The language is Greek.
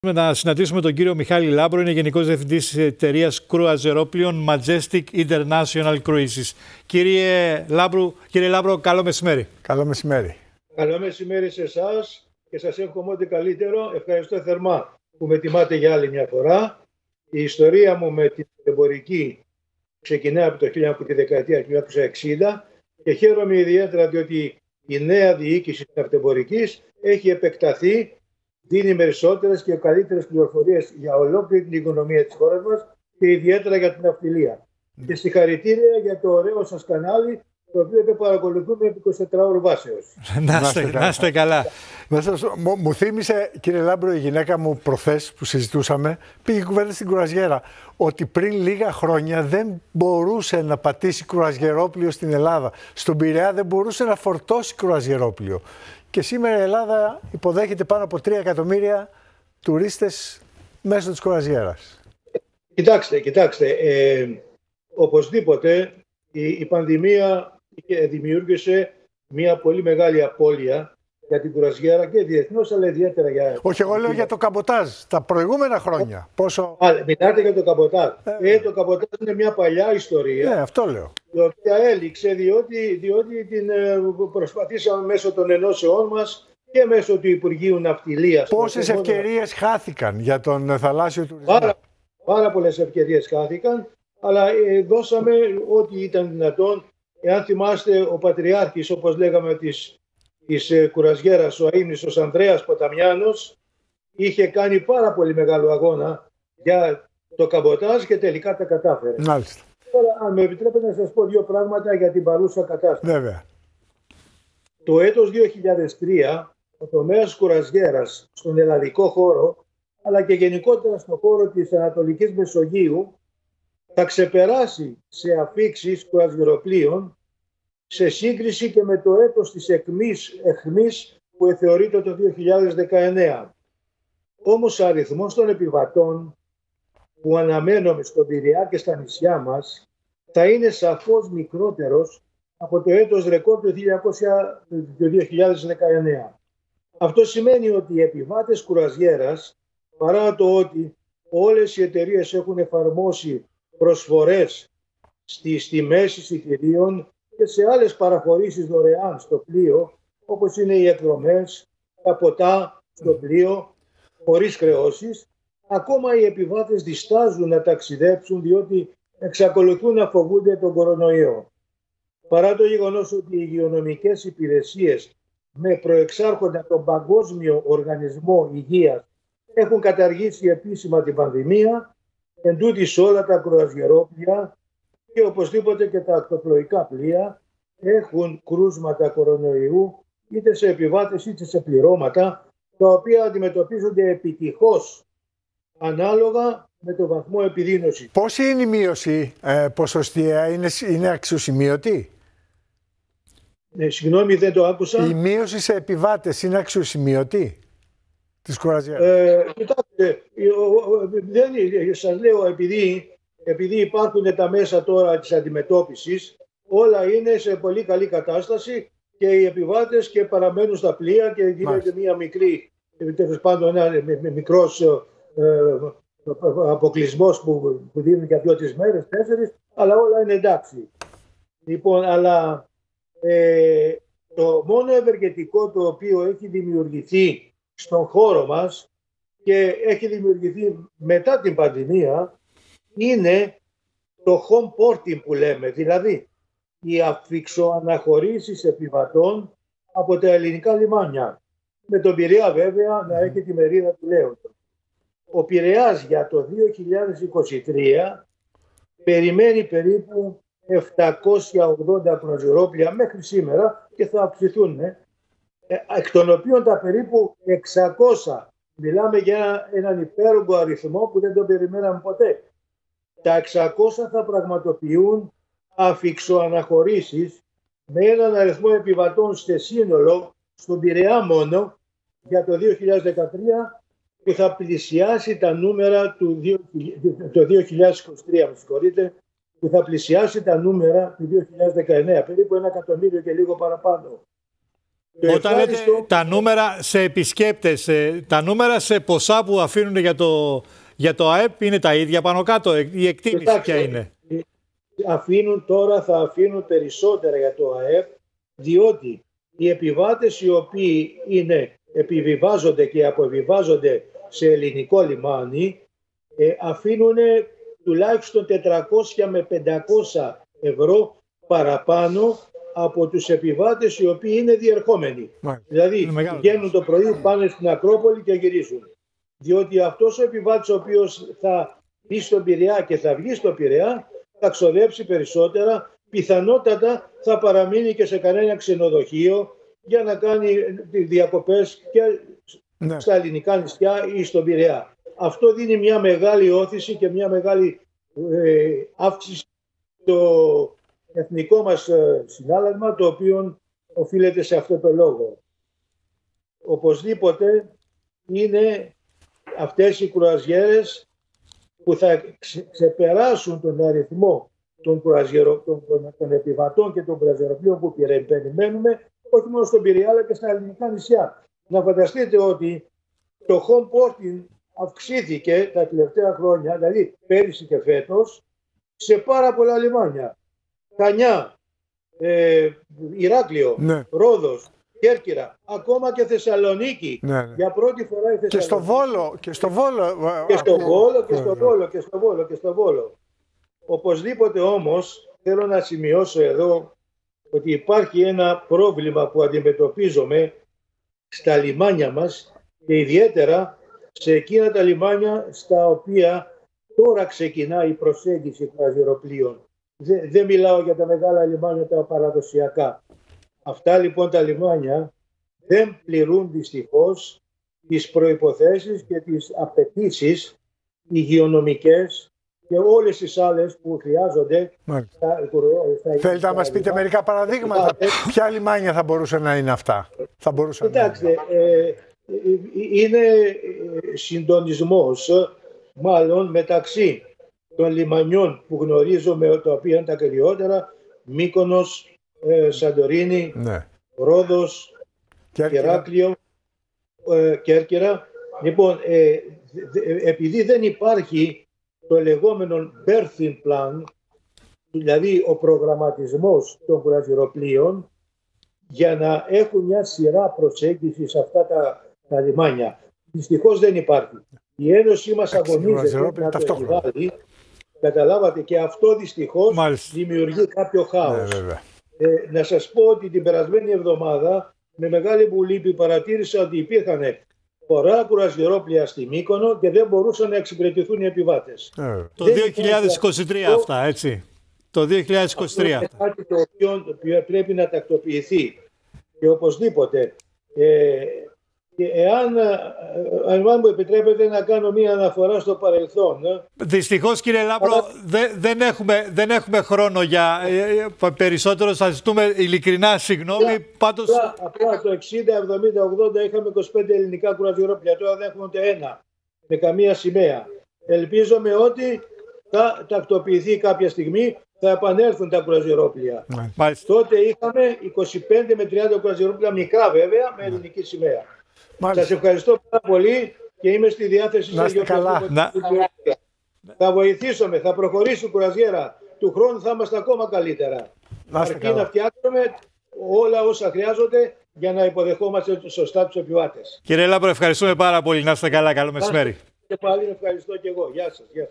Να συναντήσουμε τον κύριο Μιχάλη Λάμπρο, είναι Γενικός Διευθυντής της εταιρείας κρουαζιερόπλοιων Majestic International Cruises. Κύριε Λάμπρο, καλό μεσημέρι. Καλό μεσημέρι. Καλό μεσημέρι σε εσάς και σας εύχομαι ό,τι καλύτερο. Ευχαριστώ θερμά που με τιμάτε για άλλη μια φορά. Η ιστορία μου με την εμπορική ξεκινάει από τη δεκαετία του 1960 και χαίρομαι ιδιαίτερα διότι η νέα διοίκηση της αυτοεμπορικής έχει επεκταθεί, δίνει περισσότερες και καλύτερες πληροφορίες για ολόκληρη την οικονομία της χώρας μας και ιδιαίτερα για την ναυτιλία. Και συγχαρητήρια για το ωραίο σας κανάλι, το οποίο το παρακολουθούμε επί 24 ώρου βάσεως. Να είστε καλά. Μου θύμισε, κύριε Λάμπρο, η γυναίκα μου προχθές που συζητούσαμε, πήγε κουβέντα στην κουραζιέρα, ότι πριν λίγα χρόνια δεν μπορούσε να πατήσει κουραζιερόπλιο στην Ελλάδα. Στον Πειραιά δεν μπορούσε να φορτώσει κουραζιερόπλιο. Και σήμερα η Ελλάδα υποδέχεται πάνω από 3 εκατομμύρια τουρίστες μέσω της κουραζιέρας. Κοιτάξτε, οπωσδήποτε η πανδημία δημιούργησε μια πολύ μεγάλη απώλεια για την κουραζιέρα και διεθνώς, αλλά ιδιαίτερα για... Όχι, εγώ λέω για το καμποτάζ, τα προηγούμενα χρόνια. Πόσο... Μιλάτε για το καμποτάζ. Το καμποτάζ είναι μια παλιά ιστορία. Ναι, αυτό λέω. Η οποία έληξε διότι την προσπαθήσαμε μέσω των ενώσεών μας και μέσω του Υπουργείου Ναυτιλίας. Πόσες ευκαιρίες χάθηκαν για τον θαλάσσιο τουρισμό. Πάρα πολλές ευκαιρίες χάθηκαν, αλλά δώσαμε ό,τι ήταν δυνατόν. Εάν θυμάστε, ο Πατριάρχης, όπως λέγαμε, της κουραζιέρας, ο αείμνηστος Ανδρέας Ποταμιάνος, είχε κάνει πάρα πολύ μεγάλο αγώνα για το καμποτάζ και τελικά τα κατάφερε. Μάλιστα. Τώρα, αν με επιτρέπετε να σας πω 2 πράγματα για την παρούσα κατάσταση. Βέβαια. Το έτος 2003, ο τομέας κουραζιέρας στον ελλαδικό χώρο, αλλά και γενικότερα στον χώρο της Ανατολικής Μεσογείου, θα ξεπεράσει σε αφίξεις κουραζιεροπλοίων σε σύγκριση και με το έτος της αιχμής που θεωρείται το 2019. Όμως ο αριθμός των επιβατών που αναμένουμε στον Πειραιά και στα νησιά μας θα είναι σαφώς μικρότερος από το έτος ρεκόρ του 2019. Αυτό σημαίνει ότι οι επιβάτες κουραζιέρας, παρά το ότι όλες οι εταιρείες έχουν εφαρμόσει προσφορές στις τιμές εισιτηρίων και σε άλλες παραχωρήσεις δωρεάν στο πλοίο, όπως είναι οι εκδρομές, τα ποτά στο πλοίο, χωρίς χρεώσεις, ακόμα οι επιβάτες διστάζουν να ταξιδέψουν διότι εξακολουθούν να φοβούνται τον κορονοϊό. Παρά το γεγονός ότι οι υγειονομικές υπηρεσίες με προεξάρχοντα τον Παγκόσμιο Οργανισμό Υγείας έχουν καταργήσει επίσημα την πανδημία, εντούτοις όλα τα κρουαζιερόπλοια και οπωσδήποτε και τα ακτοπλοϊκά πλοία έχουν κρούσματα κορονοϊού είτε σε επιβάτες είτε σε πληρώματα, τα οποία αντιμετωπίζονται επιτυχώς ανάλογα με το βαθμό επιδείνωσης. Πόση είναι η μείωση ποσοστιαία, είναι αξιοσημείωτη? Συγγνώμη, δεν το άκουσα. Η μείωση σε επιβάτες είναι αξιοσημείωτη της κουραζιέρας? Κοιτάξτε, σας λέω, επειδή υπάρχουν τα μέσα τώρα της αντιμετώπισης, όλα είναι σε πολύ καλή κατάσταση και οι επιβάτες και παραμένουν στα πλοία και γίνεται μια μικρή, τέλος πάντων ένα μικρός αποκλεισμός που δίνουν για 2-3 μέρες, 4, αλλά όλα είναι εντάξει. Λοιπόν, αλλά το μόνο ευεργετικό το οποίο έχει δημιουργηθεί στον χώρο μας και έχει δημιουργηθεί μετά την πανδημία είναι το home porting που λέμε, δηλαδή οι αφιξοαναχωρήσεις επιβατών από τα ελληνικά λιμάνια. Με τον Πειραιά βέβαια να έχει τη μερίδα του λέοντος. Ο Πειραιάς για το 2023 περιμένει περίπου 780 κρουαζιερόπλοια μέχρι σήμερα και θα αυξηθούν, εκ των οποίων τα περίπου 600, μιλάμε για έναν υπέρογκο αριθμό που δεν τον περιμέναμε ποτέ. Τα 600 θα πραγματοποιούν αφιξοαναχωρήσεις με έναν αριθμό επιβατών σε σύνολο στον Πειραιά μόνο για το 2013 που θα πλησιάσει τα νούμερα του 2023, που θα πλησιάσει τα νούμερα του 2019, περίπου 1 εκατομμύριο και λίγο παραπάνω. Όταν λέτε τα νούμερα σε επισκέπτες, τα νούμερα σε ποσά που αφήνουν για το ΑΕΠ είναι τα ίδια πάνω κάτω, η εκτίμηση ποια είναι? Θα αφήνουν περισσότερα για το ΑΕΠ, διότι οι επιβάτες οι οποίοι επιβιβάζονται και αποβιβάζονται σε ελληνικό λιμάνι αφήνουν τουλάχιστον 400 με 500 ευρώ παραπάνω από τους επιβάτες οι οποίοι είναι διερχόμενοι. Δηλαδή βγαίνουν το πρωί, πάνε στην Ακρόπολη και γυρίζουν. Διότι αυτός ο επιβάτης ο οποίος θα μπει στον Πειραιά και θα βγει στον Πειραιά θα ξοδέψει περισσότερα, πιθανότατα θα παραμείνει και σε κανένα ξενοδοχείο για να κάνει διακοπές και στα ελληνικά νησιά ή στον Πειραιά. Αυτό δίνει μια μεγάλη όθηση και μια μεγάλη αύξηση στο εθνικό μας συνάλλαγμα, το οποίο οφείλεται σε αυτό το λόγο. Οπωσδήποτε είναι αυτές οι κρουαζιέρες που θα ξεπεράσουν τον αριθμό των επιβατών και των κρουαζιεροπλοίων που περιμένουμε, όχι μόνο στον Πειραιά αλλά και στα ελληνικά νησιά. Να φανταστείτε ότι το home porting αυξήθηκε τα τελευταία χρόνια, δηλαδή πέρυσι και φέτος, σε πάρα πολλά λιμάνια. Χανιά, Ηράκλειο, Ρόδος, Κέρκυρα, ακόμα και Θεσσαλονίκη. Για πρώτη φορά η Θεσσαλονίκη. Και στο Βόλο. Οπωσδήποτε όμως θέλω να σημειώσω εδώ ότι υπάρχει ένα πρόβλημα που αντιμετωπίζουμε στα λιμάνια μας και ιδιαίτερα σε εκείνα τα λιμάνια στα οποία τώρα ξεκινά η προσέγγιση κρουαζιεροπλοίων. Δεν μιλάω για τα μεγάλα λιμάνια τα παραδοσιακά. Αυτά λοιπόν τα λιμάνια δεν πληρούν δυστυχώς τις προϋποθέσεις και τις απαιτήσεις υγειονομικές και όλες τις άλλες που χρειάζονται. Θέλετε να μας πείτε μερικά παραδείγματα? Ποια λιμάνια θα μπορούσε να είναι αυτά? Κοιτάξτε, είναι συντονισμός μάλλον μεταξύ των λιμανιών που γνωρίζουμε, τα οποία είναι τα κυριότερα, Μύκονος, Σαντορίνη, Ρόδος, Ηράκλειο, Κέρκυρα. Λοιπόν, επειδή δεν υπάρχει το λεγόμενο berthing plan, δηλαδή ο προγραμματισμός των κρουαζιεροπλοίων για να έχουν μια σειρά προσέγγιση σε αυτά τα λιμάνια. Δυστυχώς δεν υπάρχει. Η Ένωση μας αγωνίζεται να το επιβάλλει. Καταλάβατε, και αυτό δυστυχώς δημιουργεί κάποιο χάος. Να σας πω ότι την περασμένη εβδομάδα με μεγάλη μου λύπη παρατήρησα ότι υπήρχαν πολλά κουραζιερόπλοια στη Μύκονο και δεν μπορούσαν να εξυπηρετηθούν οι επιβάτες. Το 2023 αυτά, έτσι. Το 2023. Είναι κάτι το οποίο πρέπει να τακτοποιηθεί. Και οπωσδήποτε, και αν μου επιτρέπετε να κάνω μία αναφορά στο παρελθόν. Δυστυχώς κύριε Λάμπρο, δεν έχουμε χρόνο για περισσότερο. Σας ζητούμε ειλικρινά συγγνώμη. Απλά το 60, 70, 80 είχαμε 25 ελληνικά κουραζιερόπλοια. Τώρα δεν έχουμε ούτε ένα, με καμία σημαία. Ελπίζομαι ότι θα τακτοποιηθεί κάποια στιγμή, θα επανέλθουν τα κουραζιερόπλοια. Τότε είχαμε 25 με 30 κουραζιερόπλοια, μικρά βέβαια, με ελληνική σημαία. Σας ευχαριστώ πάρα πολύ και είμαι στη διάθεση σας για θα βοηθήσουμε, θα προχωρήσει η κουραζιέρα. Του χρόνου θα είμαστε ακόμα καλύτερα. Αρκεί να φτιάξουμε όλα όσα χρειάζονται για να υποδεχόμαστε σωστά τους επιβάτες. Κύριε Λάμπρο, ευχαριστούμε πάρα πολύ. Να είστε καλά. Καλό μεσημέρι. Και πάλι ευχαριστώ και εγώ. Γεια σας.